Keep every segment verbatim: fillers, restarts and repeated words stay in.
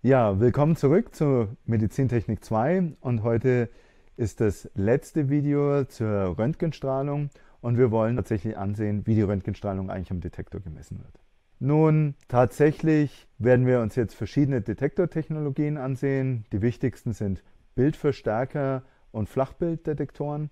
Ja, willkommen zurück zu Medizintechnik zwei und heute ist das letzte Video zur Röntgenstrahlung und wir wollen tatsächlich ansehen, wie die Röntgenstrahlung eigentlich am Detektor gemessen wird. Nun, tatsächlich werden wir uns jetzt verschiedene Detektortechnologien ansehen. Die wichtigsten sind Bildverstärker und Flachbilddetektoren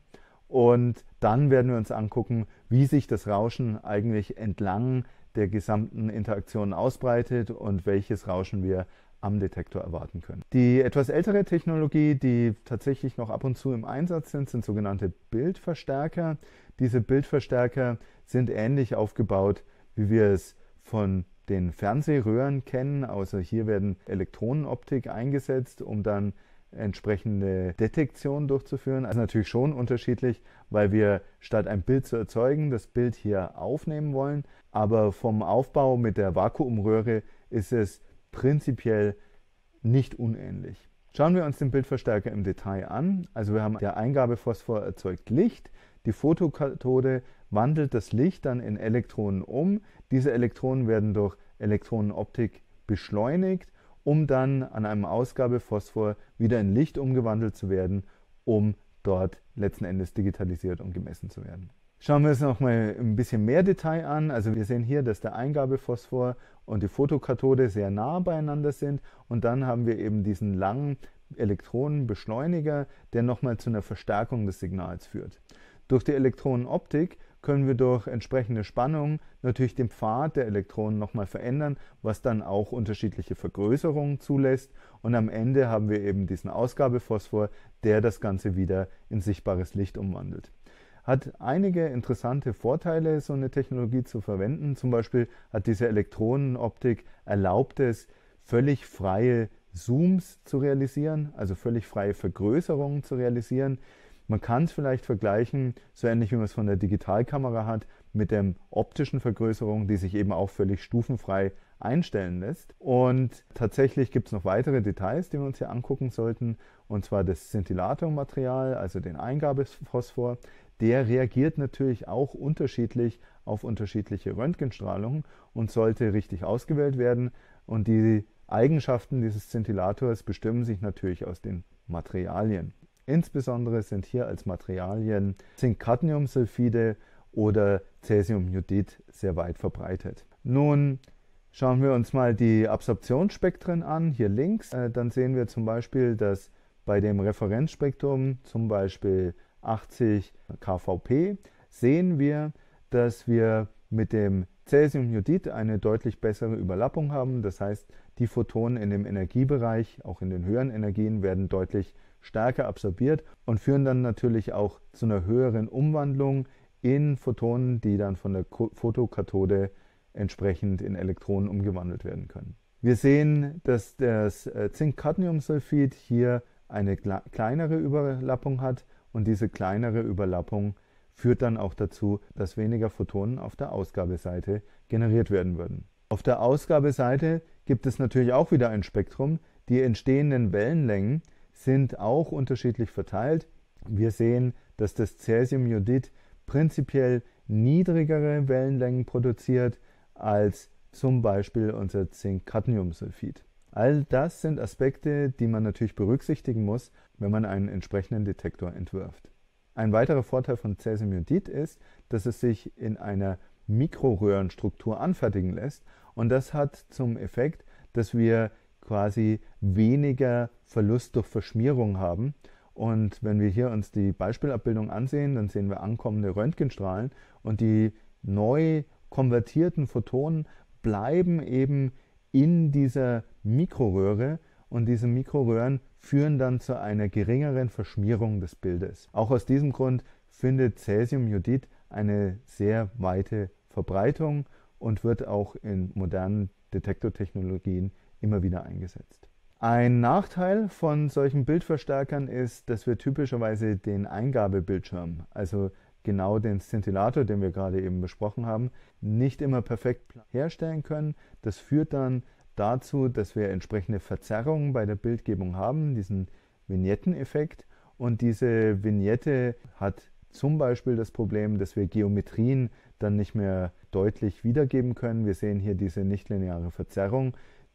und dann werden wir uns angucken, wie sich das Rauschen eigentlich entlang der gesamten Interaktion ausbreitet und welches Rauschen wir am Detektor erwarten können. Die etwas ältere Technologie, die tatsächlich noch ab und zu im Einsatz sind, sind sogenannte Bildverstärker. Diese Bildverstärker sind ähnlich aufgebaut, wie wir es von den Fernsehröhren kennen. Also hier werden Elektronenoptik eingesetzt, um dann entsprechende Detektion durchzuführen. Also natürlich schon unterschiedlich, weil wir statt ein Bild zu erzeugen, das Bild hier aufnehmen wollen. Aber vom Aufbau mit der Vakuumröhre ist es prinzipiell nicht unähnlich. Schauen wir uns den Bildverstärker im Detail an. Also wir haben der Eingabephosphor erzeugt Licht. Die Photokathode wandelt das Licht dann in Elektronen um. Diese Elektronen werden durch Elektronenoptik beschleunigt, um dann an einem Ausgabephosphor wieder in Licht umgewandelt zu werden, um dort letzten Endes digitalisiert und gemessen zu werden. Schauen wir uns noch mal ein bisschen mehr Detail an. Also wir sehen hier, dass der Eingabephosphor und die Photokathode sehr nah beieinander sind und dann haben wir eben diesen langen Elektronenbeschleuniger, der nochmal zu einer Verstärkung des Signals führt. Durch die Elektronenoptik können wir durch entsprechende Spannung natürlich den Pfad der Elektronen nochmal verändern, was dann auch unterschiedliche Vergrößerungen zulässt. Und am Ende haben wir eben diesen Ausgabephosphor, der das Ganze wieder in sichtbares Licht umwandelt. Hat einige interessante Vorteile, so eine Technologie zu verwenden. Zum Beispiel hat diese Elektronenoptik erlaubt es, völlig freie Zooms zu realisieren, also völlig freie Vergrößerungen zu realisieren. Man kann es vielleicht vergleichen, so ähnlich wie man es von der Digitalkamera hat, mit der optischen Vergrößerung, die sich eben auch völlig stufenfrei einstellen lässt. Und tatsächlich gibt es noch weitere Details, die wir uns hier angucken sollten, und zwar das Szintillatormaterial, also den Eingabephosphor. Der reagiert natürlich auch unterschiedlich auf unterschiedliche Röntgenstrahlung und sollte richtig ausgewählt werden. Und die Eigenschaften dieses Szintillators bestimmen sich natürlich aus den Materialien. Insbesondere sind hier als Materialien Zink-Cadmium-Sulfide oder Cäsiumjodid sehr weit verbreitet. Nun schauen wir uns mal die Absorptionsspektren an, hier links. Dann sehen wir zum Beispiel, dass bei dem Referenzspektrum, zum Beispiel achtzig K V P, sehen wir, dass wir mit dem Cäsiumjodid eine deutlich bessere Überlappung haben. Das heißt, die Photonen in dem Energiebereich, auch in den höheren Energien, werden deutlich stärker absorbiert und führen dann natürlich auch zu einer höheren Umwandlung in Photonen, die dann von der Photokathode entsprechend in Elektronen umgewandelt werden können. Wir sehen, dass das Zink-Cadmium-Sulfid hier eine kleinere Überlappung hat und diese kleinere Überlappung führt dann auch dazu, dass weniger Photonen auf der Ausgabeseite generiert werden würden. Auf der Ausgabeseite gibt es natürlich auch wieder ein Spektrum. Die entstehenden Wellenlängen sind auch unterschiedlich verteilt. Wir sehen, dass das Cäsiumjodid prinzipiell niedrigere Wellenlängen produziert als zum Beispiel unser Zink-Cadmium-Sulfid. All das sind Aspekte, die man natürlich berücksichtigen muss, wenn man einen entsprechenden Detektor entwirft. Ein weiterer Vorteil von Cäsiumjodid ist, dass es sich in einer Mikroröhrenstruktur anfertigen lässt und das hat zum Effekt, dass wir quasi weniger Verlust durch Verschmierung haben. Und wenn wir hier uns die Beispielabbildung ansehen, dann sehen wir ankommende Röntgenstrahlen und die neu konvertierten Photonen bleiben eben in dieser Mikroröhre und diese Mikroröhren führen dann zu einer geringeren Verschmierung des Bildes. Auch aus diesem Grund findet Cäsiumjodid eine sehr weite Verbreitung und wird auch in modernen Detektortechnologien immer wieder eingesetzt. Ein Nachteil von solchen Bildverstärkern ist, dass wir typischerweise den Eingabebildschirm, also genau den Szintillator, den wir gerade eben besprochen haben, nicht immer perfekt herstellen können. Das führt dann dazu, dass wir entsprechende Verzerrungen bei der Bildgebung haben, diesen Vignetteneffekt. Und diese Vignette hat zum Beispiel das Problem, dass wir Geometrien dann nicht mehr deutlich wiedergeben können. Wir sehen hier diese nichtlineare Verzerrung,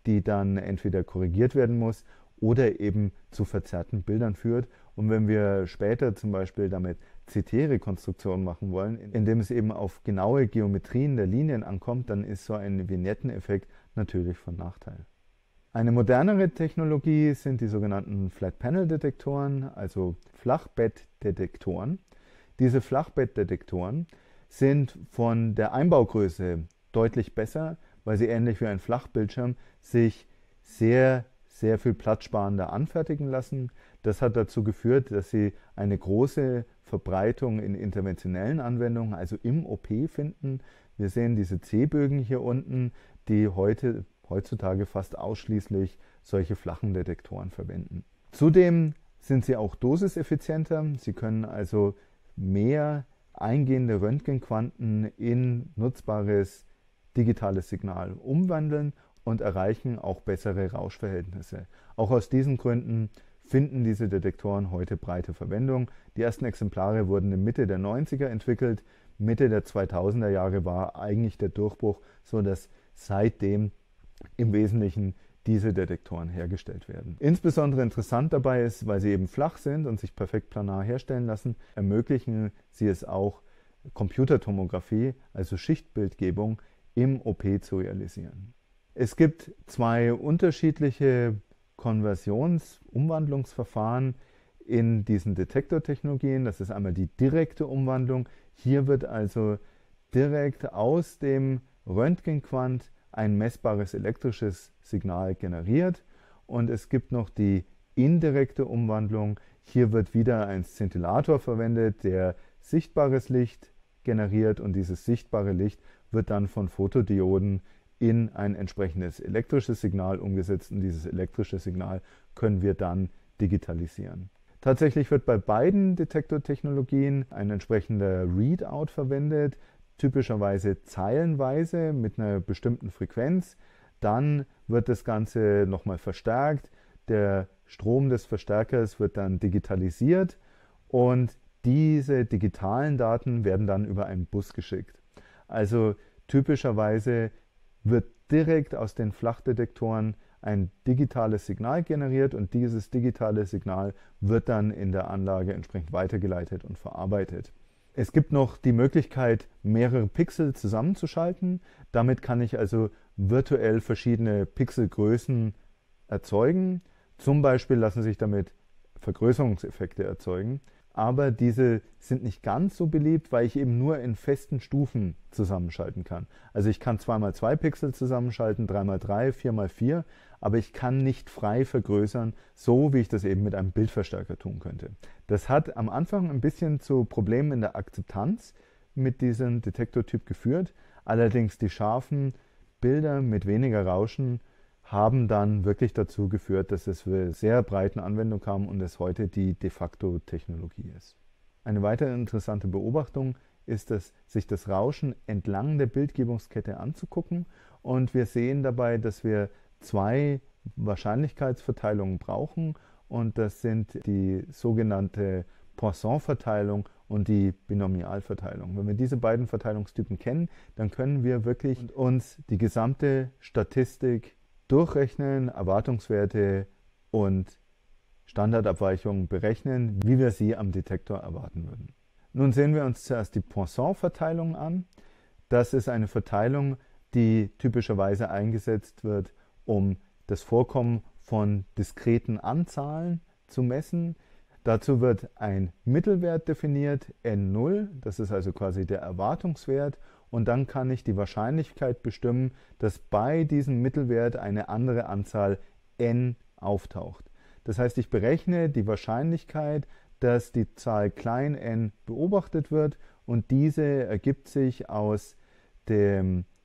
die dann entweder korrigiert werden muss oder eben zu verzerrten Bildern führt. Und wenn wir später zum Beispiel damit C T-Rekonstruktionen machen wollen, indem es eben auf genaue Geometrien der Linien ankommt, dann ist so ein Vignetteneffekt natürlich von Nachteil. Eine modernere Technologie sind die sogenannten Flat-Panel-Detektoren, also Flachbettdetektoren. Diese Flachbettdetektoren sind von der Einbaugröße deutlich besser, weil sie ähnlich wie ein Flachbildschirm sich sehr, sehr viel platzsparender anfertigen lassen. Das hat dazu geführt, dass sie eine große Verbreitung in interventionellen Anwendungen, also im O P, finden. Wir sehen diese C-Bögen hier unten, die heute, heutzutage fast ausschließlich solche flachen Detektoren verwenden. Zudem sind sie auch dosiseffizienter. Sie können also mehr eingehende Röntgenquanten in nutzbares digitales Signal umwandeln und erreichen auch bessere Rauschverhältnisse. Auch aus diesen Gründen finden diese Detektoren heute breite Verwendung. Die ersten Exemplare wurden in Mitte der neunziger entwickelt. Mitte der zweitausender Jahre war eigentlich der Durchbruch, sodass seitdem im Wesentlichen diese Detektoren hergestellt werden. Insbesondere interessant dabei ist, weil sie eben flach sind und sich perfekt planar herstellen lassen, ermöglichen sie es auch, Computertomographie, also Schichtbildgebung, im O P zu realisieren. Es gibt zwei unterschiedliche Konversions-, Umwandlungsverfahren in diesen Detektortechnologien. Das ist einmal die direkte Umwandlung. Hier wird also direkt aus dem Röntgenquant ein messbares elektrisches Signal generiert. Und es gibt noch die indirekte Umwandlung. Hier wird wieder ein Szintillator verwendet, der sichtbares Licht generiert, und dieses sichtbare Licht wird dann von Fotodioden in ein entsprechendes elektrisches Signal umgesetzt, und dieses elektrische Signal können wir dann digitalisieren. Tatsächlich wird bei beiden Detektortechnologien ein entsprechender Readout verwendet, typischerweise zeilenweise mit einer bestimmten Frequenz. Dann wird das Ganze nochmal verstärkt, der Strom des Verstärkers wird dann digitalisiert und diese digitalen Daten werden dann über einen Bus geschickt. Also typischerweise wird direkt aus den Flachdetektoren ein digitales Signal generiert und dieses digitale Signal wird dann in der Anlage entsprechend weitergeleitet und verarbeitet. Es gibt noch die Möglichkeit, mehrere Pixel zusammenzuschalten. Damit kann ich also virtuell verschiedene Pixelgrößen erzeugen. Zum Beispiel lassen sich damit Vergrößerungseffekte erzeugen. Aber diese sind nicht ganz so beliebt, weil ich eben nur in festen Stufen zusammenschalten kann. Also ich kann zwei mal zwei Pixel zusammenschalten, drei mal drei, vier mal vier, aber ich kann nicht frei vergrößern, so wie ich das eben mit einem Bildverstärker tun könnte. Das hat am Anfang ein bisschen zu Problemen in der Akzeptanz mit diesem Detektortyp geführt. Allerdings die scharfen Bilder mit weniger Rauschen haben dann wirklich dazu geführt, dass es für sehr breiten Anwendung kam und es heute die de facto Technologie ist. Eine weitere interessante Beobachtung ist es, sich das Rauschen entlang der Bildgebungskette anzugucken, und wir sehen dabei, dass wir zwei Wahrscheinlichkeitsverteilungen brauchen, und das sind die sogenannte Poisson-Verteilung und die Binomialverteilung. Wenn wir diese beiden Verteilungstypen kennen, dann können wir wirklich uns die gesamte Statistik durchrechnen, Erwartungswerte und Standardabweichungen berechnen, wie wir sie am Detektor erwarten würden. Nun sehen wir uns zuerst die Poisson-Verteilung an. Das ist eine Verteilung, die typischerweise eingesetzt wird, um das Vorkommen von diskreten Anzahlen zu messen. Dazu wird ein Mittelwert definiert, N null, das ist also quasi der Erwartungswert, und dann kann ich die Wahrscheinlichkeit bestimmen, dass bei diesem Mittelwert eine andere Anzahl n auftaucht. Das heißt, ich berechne die Wahrscheinlichkeit, dass die Zahl klein n beobachtet wird, und diese ergibt sich aus der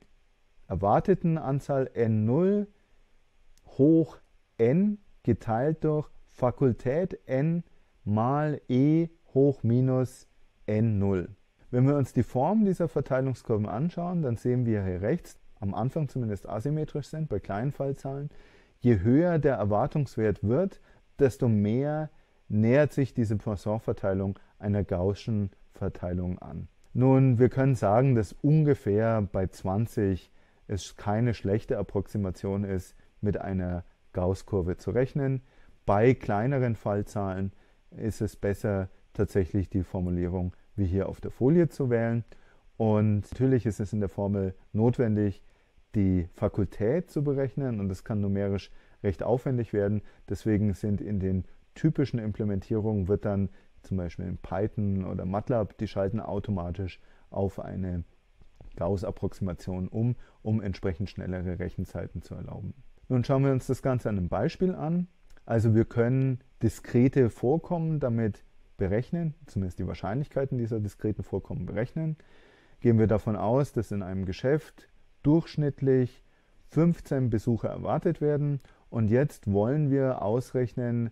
erwarteten Anzahl N null hoch n geteilt durch Fakultät n mal e hoch minus N null. Wenn wir uns die Form dieser Verteilungskurven anschauen, dann sehen wir hier rechts, am Anfang zumindest asymmetrisch sind, bei kleinen Fallzahlen. Je höher der Erwartungswert wird, desto mehr nähert sich diese Poisson-Verteilung einer Gaußschen Verteilung an. Nun, wir können sagen, dass ungefähr bei zwanzig es keine schlechte Approximation ist, mit einer Gauß-Kurve zu rechnen. Bei kleineren Fallzahlen ist es besser, tatsächlich die Formulierung wie hier auf der Folie zu wählen. Und natürlich ist es in der Formel notwendig, die Fakultät zu berechnen, und das kann numerisch recht aufwendig werden. Deswegen sind in den typischen Implementierungen, wird dann zum Beispiel in Python oder MATLAB, die schalten automatisch auf eine Gauß-Approximation um, um entsprechend schnellere Rechenzeiten zu erlauben. Nun schauen wir uns das Ganze an einem Beispiel an. Also wir können diskrete Vorkommen damit berechnen, zumindest die Wahrscheinlichkeiten dieser diskreten Vorkommen berechnen. Gehen wir davon aus, dass in einem Geschäft durchschnittlich fünfzehn Besucher erwartet werden, und jetzt wollen wir ausrechnen,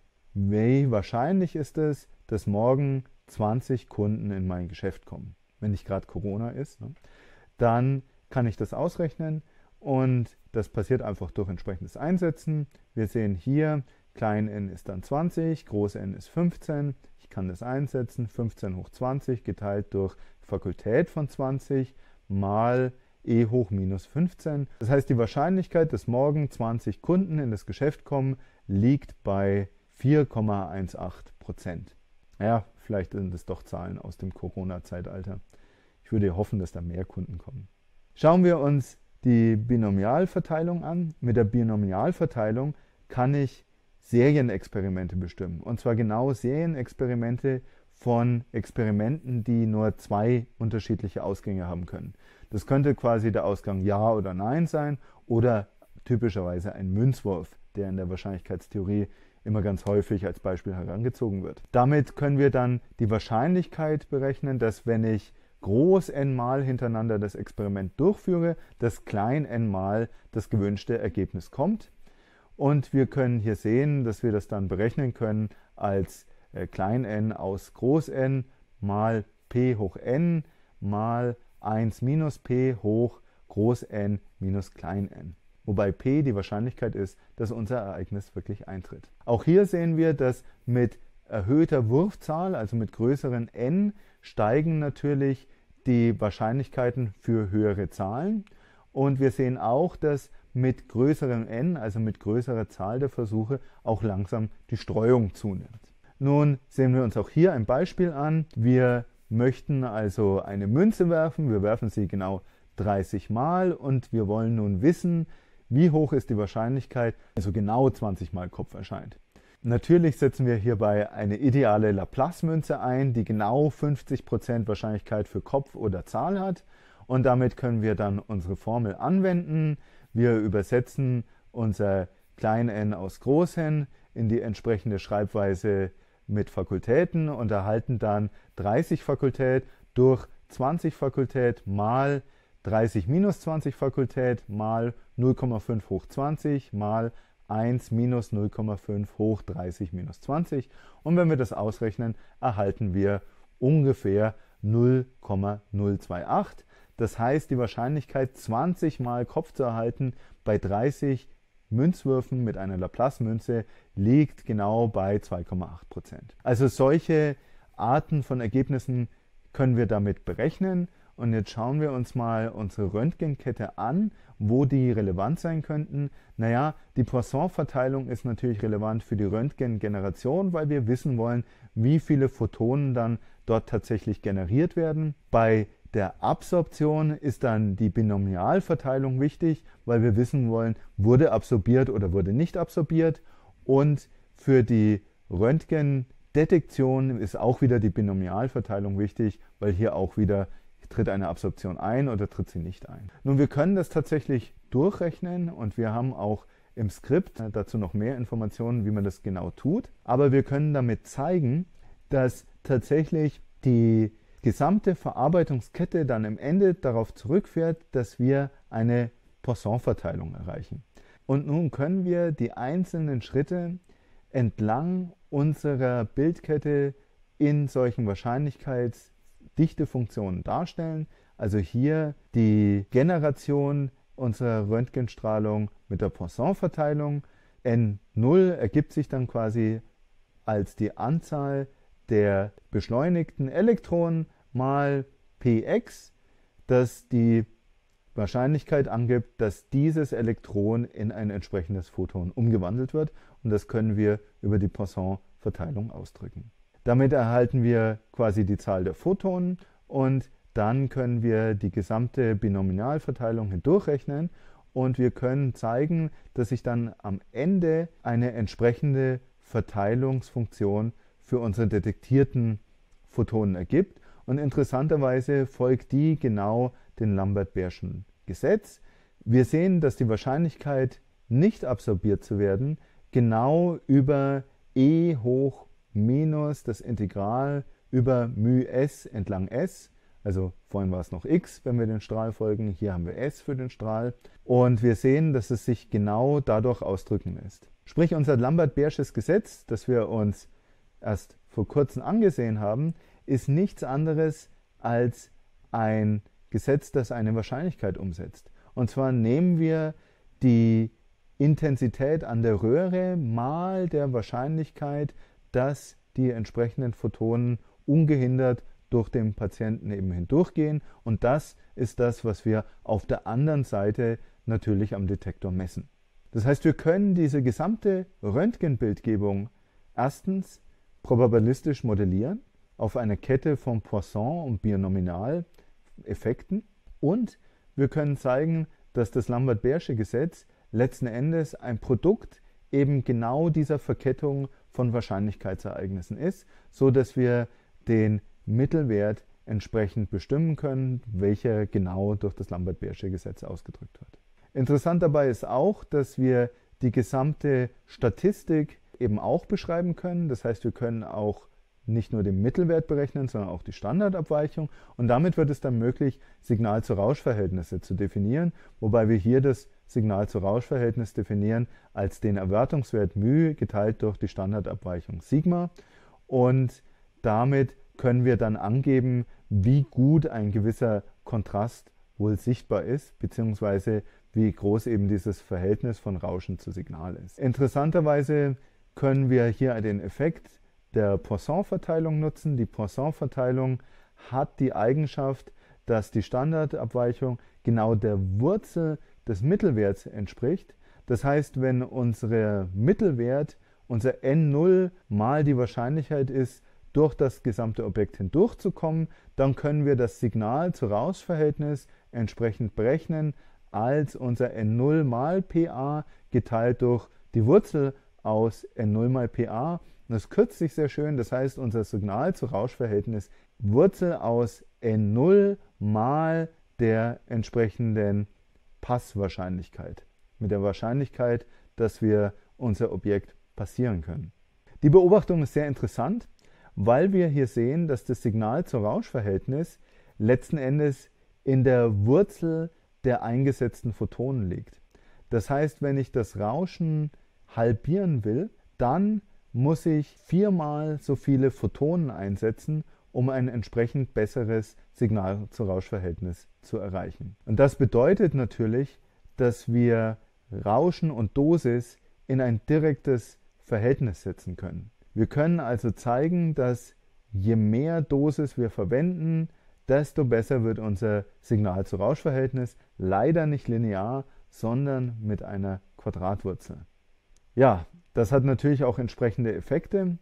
wie wahrscheinlich ist es, dass morgen zwanzig Kunden in mein Geschäft kommen. Wenn nicht gerade Corona ist, ne? Dann kann ich das ausrechnen, und das passiert einfach durch entsprechendes Einsetzen. Wir sehen hier, klein n ist dann zwanzig, groß n ist fünfzehn. Ich kann das einsetzen, fünfzehn hoch zwanzig geteilt durch Fakultät von zwanzig mal e hoch minus fünfzehn. Das heißt, die Wahrscheinlichkeit, dass morgen zwanzig Kunden in das Geschäft kommen, liegt bei vier Komma achtzehn Prozent. Ja, vielleicht sind es doch Zahlen aus dem Corona-Zeitalter. Ich würde hoffen, dass da mehr Kunden kommen. Schauen wir uns die Binomialverteilung an. Mit der Binomialverteilung kann ich Serienexperimente bestimmen. Und zwar genau Serienexperimente von Experimenten, die nur zwei unterschiedliche Ausgänge haben können. Das könnte quasi der Ausgang Ja oder Nein sein oder typischerweise ein Münzwurf, der in der Wahrscheinlichkeitstheorie immer ganz häufig als Beispiel herangezogen wird. Damit können wir dann die Wahrscheinlichkeit berechnen, dass wenn ich groß n mal hintereinander das Experiment durchführe, dass klein n mal das gewünschte Ergebnis kommt. Und wir können hier sehen, dass wir das dann berechnen können als äh, klein n aus groß n mal p hoch n mal eins minus p hoch groß n minus klein n. Wobei p die Wahrscheinlichkeit ist, dass unser Ereignis wirklich eintritt. Auch hier sehen wir, dass mit erhöhter Wurfzahl, also mit größeren n, steigen natürlich die Wahrscheinlichkeiten für höhere Zahlen. Und wir sehen auch, dass mit größerem n, also mit größerer Zahl der Versuche, auch langsam die Streuung zunimmt. Nun sehen wir uns auch hier ein Beispiel an. Wir möchten also eine Münze werfen. Wir werfen sie genau dreißig Mal und wir wollen nun wissen, wie hoch ist die Wahrscheinlichkeit, also genau zwanzig Mal Kopf erscheint. Natürlich setzen wir hierbei eine ideale Laplace-Münze ein, die genau fünfzig Prozent Wahrscheinlichkeit für Kopf oder Zahl hat. Und damit können wir dann unsere Formel anwenden. Wir übersetzen unser klein n aus groß n in die entsprechende Schreibweise mit Fakultäten und erhalten dann dreißig Fakultät durch zwanzig Fakultät mal dreißig minus zwanzig Fakultät mal null Komma fünf hoch zwanzig mal eins minus null Komma fünf hoch dreißig minus zwanzig. Und wenn wir das ausrechnen, erhalten wir ungefähr null Komma null achtundzwanzig. Das heißt, die Wahrscheinlichkeit, zwanzig Mal Kopf zu erhalten bei dreißig Münzwürfen mit einer Laplace-Münze liegt genau bei zwei Komma acht Prozent. Also solche Arten von Ergebnissen können wir damit berechnen. Und jetzt schauen wir uns mal unsere Röntgenkette an, wo die relevant sein könnten. Naja, die Poisson-Verteilung ist natürlich relevant für die Röntgengeneration, weil wir wissen wollen, wie viele Photonen dann dort tatsächlich generiert werden. Bei der Absorption ist dann die Binomialverteilung wichtig, weil wir wissen wollen, wurde absorbiert oder wurde nicht absorbiert. Und für die Röntgendetektion ist auch wieder die Binomialverteilung wichtig, weil hier auch wieder tritt eine Absorption ein oder tritt sie nicht ein. Nun, wir können das tatsächlich durchrechnen und wir haben auch im Skript dazu noch mehr Informationen, wie man das genau tut. Aber wir können damit zeigen, dass tatsächlich die gesamte Verarbeitungskette dann am Ende darauf zurückführt, dass wir eine Poisson-Verteilung erreichen. Und nun können wir die einzelnen Schritte entlang unserer Bildkette in solchen Wahrscheinlichkeitsdichtefunktionen darstellen. Also hier die Generation unserer Röntgenstrahlung mit der Poisson-Verteilung. N null ergibt sich dann quasi als die Anzahl der beschleunigten Elektronen mal Px, das die Wahrscheinlichkeit angibt, dass dieses Elektron in ein entsprechendes Photon umgewandelt wird. Und das können wir über die Poisson-Verteilung ausdrücken. Damit erhalten wir quasi die Zahl der Photonen und dann können wir die gesamte Binomialverteilung hindurchrechnen und wir können zeigen, dass sich dann am Ende eine entsprechende Verteilungsfunktion für unsere detektierten Photonen ergibt. Und interessanterweise folgt die genau dem Lambert-Beer'schen Gesetz. Wir sehen, dass die Wahrscheinlichkeit, nicht absorbiert zu werden, genau über e hoch minus das Integral über μ s entlang s, also vorhin war es noch x, wenn wir den Strahl folgen, hier haben wir s für den Strahl. Und wir sehen, dass es sich genau dadurch ausdrücken lässt. Sprich, unser Lambert-Beersches Gesetz, das wir uns erst vor kurzem angesehen haben, ist nichts anderes als ein Gesetz, das eine Wahrscheinlichkeit umsetzt. Und zwar nehmen wir die Intensität an der Röhre mal der Wahrscheinlichkeit, dass die entsprechenden Photonen ungehindert durch den Patienten eben hindurchgehen. Und das ist das, was wir auf der anderen Seite natürlich am Detektor messen. Das heißt, wir können diese gesamte Röntgenbildgebung erstens probabilistisch modellieren auf einer Kette von Poisson- und Binomialeffekten und wir können zeigen, dass das Lambert-Beersche Gesetz letzten Endes ein Produkt eben genau dieser Verkettung von Wahrscheinlichkeitsereignissen ist, so dass wir den Mittelwert entsprechend bestimmen können, welcher genau durch das Lambert-Beersche Gesetz ausgedrückt wird. Interessant dabei ist auch, dass wir die gesamte Statistik eben auch beschreiben können. Das heißt, wir können auch nicht nur den Mittelwert berechnen, sondern auch die Standardabweichung. Und damit wird es dann möglich, Signal-zu-Rausch-Verhältnisse zu definieren, wobei wir hier das Signal-zu-Rausch-Verhältnis definieren als den Erwartungswert μ geteilt durch die Standardabweichung Sigma. Und damit können wir dann angeben, wie gut ein gewisser Kontrast wohl sichtbar ist, beziehungsweise wie groß eben dieses Verhältnis von Rauschen zu Signal ist. Interessanterweise können wir hier den Effekt der Poisson-Verteilung nutzen. Die Poisson-Verteilung hat die Eigenschaft, dass die Standardabweichung genau der Wurzel des Mittelwerts entspricht. Das heißt, wenn unser Mittelwert, unser N null mal die Wahrscheinlichkeit ist, durch das gesamte Objekt hindurchzukommen, dann können wir das Signal-zu-Rausch-Verhältnis entsprechend berechnen als unser N null mal P A geteilt durch die Wurzel aus N null mal P A. Und das kürzt sich sehr schön, das heißt, unser Signal-zu-Rausch-Verhältnis Wurzel aus N null mal der entsprechenden Passwahrscheinlichkeit. Mit der Wahrscheinlichkeit, dass wir unser Objekt passieren können. Die Beobachtung ist sehr interessant, weil wir hier sehen, dass das Signal-zu-Rausch-Verhältnis letzten Endes in der Wurzel der eingesetzten Photonen liegt. Das heißt, wenn ich das Rauschen halbieren will, dann muss ich viermal so viele Photonen einsetzen, um ein entsprechend besseres Signal-zu-Rausch-Verhältnis zu erreichen. Und das bedeutet natürlich, dass wir Rauschen und Dosis in ein direktes Verhältnis setzen können. Wir können also zeigen, dass je mehr Dosis wir verwenden, desto besser wird unser Signal-zu-Rausch-Verhältnis, leider nicht linear, sondern mit einer Quadratwurzel. Ja, das hat natürlich auch entsprechende Effekte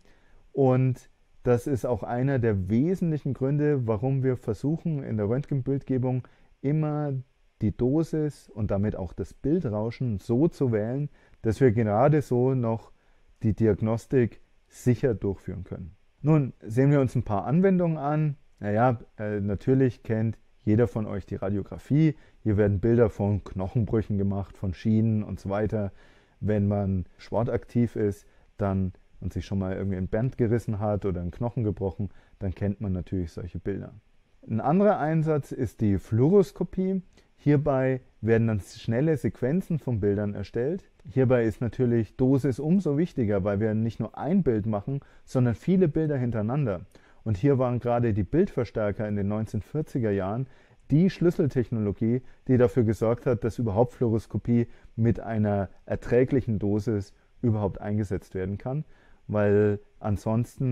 und das ist auch einer der wesentlichen Gründe, warum wir versuchen, in der Röntgenbildgebung immer die Dosis und damit auch das Bildrauschen so zu wählen, dass wir gerade so noch die Diagnostik sicher durchführen können. Nun sehen wir uns ein paar Anwendungen an. Naja, äh, natürlich kennt jeder von euch die Radiographie. Hier werden Bilder von Knochenbrüchen gemacht, von Schienen und so weiter. Wenn man sportaktiv ist, dann und sich schon mal irgendwie ein Band gerissen hat oder einen Knochen gebrochen, dann kennt man natürlich solche Bilder. Ein anderer Einsatz ist die Fluoroskopie. Hierbei werden dann schnelle Sequenzen von Bildern erstellt. Hierbei ist natürlich Dosis umso wichtiger, weil wir nicht nur ein Bild machen, sondern viele Bilder hintereinander. Und hier waren gerade die Bildverstärker in den neunzehnhundertvierziger Jahren die Schlüsseltechnologie, die dafür gesorgt hat, dass überhaupt Fluoroskopie mit einer erträglichen Dosis überhaupt eingesetzt werden kann, weil ansonsten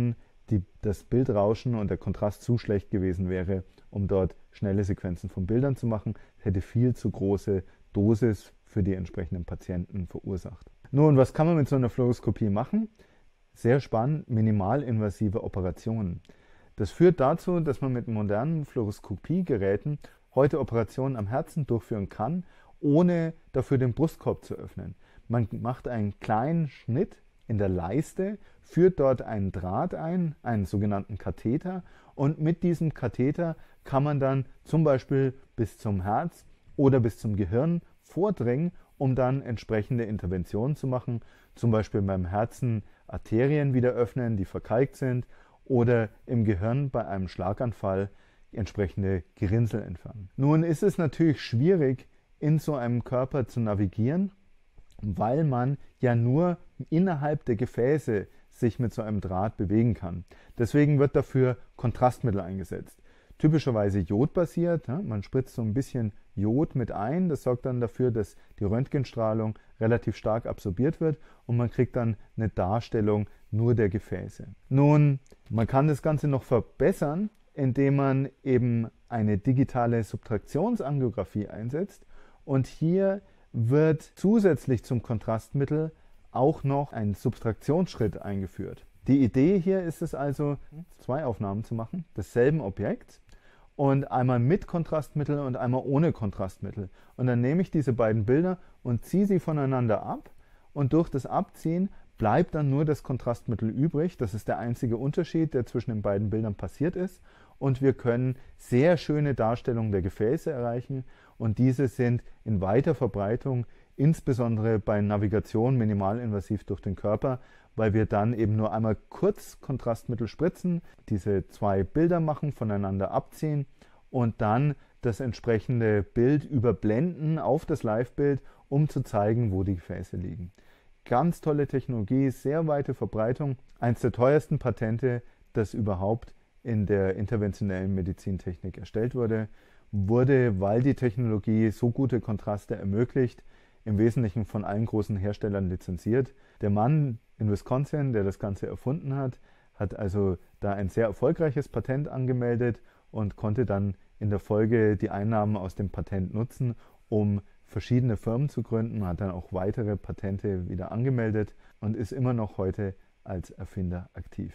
die, das Bildrauschen und der Kontrast zu schlecht gewesen wäre, um dort schnelle Sequenzen von Bildern zu machen. Es hätte viel zu große Dosis für die entsprechenden Patienten verursacht. Nun, was kann man mit so einer Fluoroskopie machen? Sehr spannend, minimalinvasive Operationen. Das führt dazu, dass man mit modernen Fluoroskopiegeräten heute Operationen am Herzen durchführen kann, ohne dafür den Brustkorb zu öffnen. Man macht einen kleinen Schnitt in der Leiste, führt dort einen Draht ein, einen sogenannten Katheter, und mit diesem Katheter kann man dann zum Beispiel bis zum Herz oder bis zum Gehirn vordringen, um dann entsprechende Interventionen zu machen, zum Beispiel beim Herzen Arterien wieder öffnen, die verkalkt sind, oder im Gehirn bei einem Schlaganfall entsprechende Gerinnsel entfernen. Nun ist es natürlich schwierig, in so einem Körper zu navigieren, weil man ja nur innerhalb der Gefäße sich mit so einem Draht bewegen kann. Deswegen wird dafür Kontrastmittel eingesetzt. Typischerweise jodbasiert, ja, man spritzt so ein bisschen Jod mit ein, das sorgt dann dafür, dass die Röntgenstrahlung relativ stark absorbiert wird und man kriegt dann eine Darstellung nur der Gefäße. Nun, man kann das Ganze noch verbessern, indem man eben eine digitale Subtraktionsangiographie einsetzt, und hier wird zusätzlich zum Kontrastmittel auch noch ein Subtraktionsschritt eingeführt. Die Idee hier ist es also, zwei Aufnahmen zu machen, desselben Objekts, und einmal mit Kontrastmittel und einmal ohne Kontrastmittel. Und dann nehme ich diese beiden Bilder und ziehe sie voneinander ab, und durch das Abziehen bleibt dann nur das Kontrastmittel übrig. Das ist der einzige Unterschied, der zwischen den beiden Bildern passiert ist. Und wir können sehr schöne Darstellungen der Gefäße erreichen, und diese sind in weiter Verbreitung, insbesondere bei Navigation minimalinvasiv durch den Körper, weil wir dann eben nur einmal kurz Kontrastmittel spritzen, diese zwei Bilder machen, voneinander abziehen und dann das entsprechende Bild überblenden auf das Live-Bild, um zu zeigen, wo die Gefäße liegen. Ganz tolle Technologie, sehr weite Verbreitung, eines der teuersten Patente, das überhaupt in der interventionellen Medizintechnik erstellt wurde, wurde, weil die Technologie so gute Kontraste ermöglicht, im Wesentlichen von allen großen Herstellern lizenziert. Der Mann in Wisconsin, der das Ganze erfunden hat, hat also da ein sehr erfolgreiches Patent angemeldet und konnte dann in der Folge die Einnahmen aus dem Patent nutzen, um verschiedene Firmen zu gründen, hat dann auch weitere Patente wieder angemeldet und ist immer noch heute als Erfinder aktiv.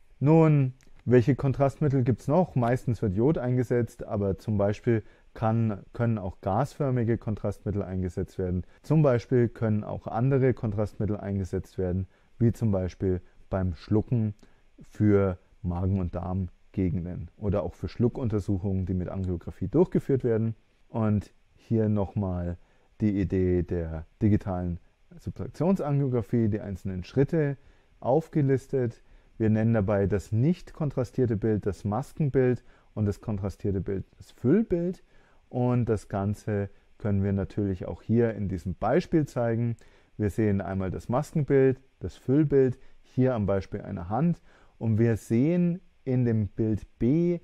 Nun, welche Kontrastmittel gibt es noch? Meistens wird Jod eingesetzt, aber zum Beispiel kann, können auch gasförmige Kontrastmittel eingesetzt werden. Zum Beispiel können auch andere Kontrastmittel eingesetzt werden, wie zum Beispiel beim Schlucken für Magen- und Darmgegenden oder auch für Schluckuntersuchungen, die mit Angiografie durchgeführt werden. Und hier nochmal die Idee der digitalen Subtraktionsangiographie, die einzelnen Schritte aufgelistet. Wir nennen dabei das nicht kontrastierte Bild das Maskenbild und das kontrastierte Bild das Füllbild. Und das Ganze können wir natürlich auch hier in diesem Beispiel zeigen. Wir sehen einmal das Maskenbild, das Füllbild, hier am Beispiel einer Hand. Und wir sehen in dem Bild B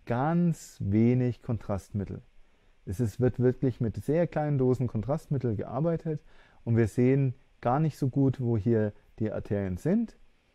ganz wenig Kontrastmittel. Es ist, wird wirklich mit sehr kleinen Dosen Kontrastmittel gearbeitet. Und wir sehen gar nicht so gut, wo hier die Arterien sind.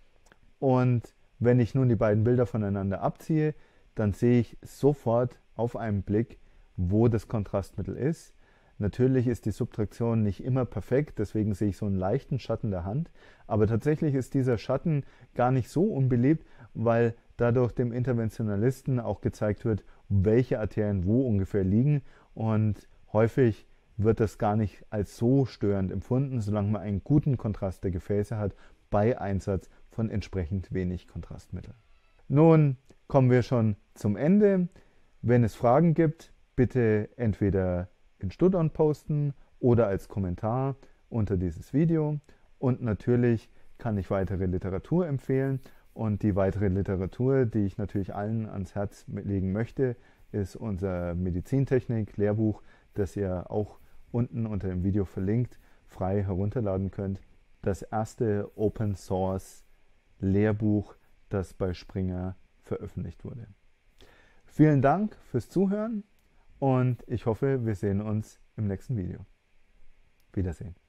Und wenn ich nun die beiden Bilder voneinander abziehe, dann sehe ich sofort auf einen Blick, wo das Kontrastmittel ist. Natürlich ist die Subtraktion nicht immer perfekt, deswegen sehe ich so einen leichten Schatten der Hand. Aber tatsächlich ist dieser Schatten gar nicht so unbeliebt, weil dadurch dem Interventionalisten auch gezeigt wird, welche Arterien wo ungefähr liegen. Und häufig wird das gar nicht als so störend empfunden, solange man einen guten Kontrast der Gefäße hat bei Einsatz von entsprechend wenig Kontrastmittel. Nun kommen wir schon zum Ende. Wenn es Fragen gibt, bitte entweder in Stutdown posten oder als Kommentar unter dieses Video. Und natürlich kann ich weitere Literatur empfehlen. Und die weitere Literatur, die ich natürlich allen ans Herz legen möchte, ist unser Medizintechnik-Lehrbuch, das ihr auch unten unter dem Video verlinkt, frei herunterladen könnt. Das erste Open Source Lehrbuch, das bei Springer veröffentlicht wurde. Vielen Dank fürs Zuhören und ich hoffe, wir sehen uns im nächsten Video. Wiedersehen.